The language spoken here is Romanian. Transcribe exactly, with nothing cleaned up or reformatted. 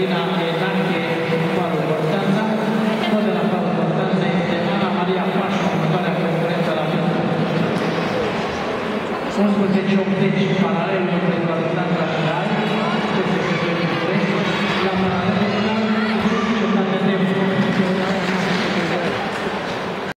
Caterina Enache Palu Constanța. Tot de la Palu Constanța este Ana Maria Pașcu, următoarea concurență la fel. unsprezece optzeci paralel.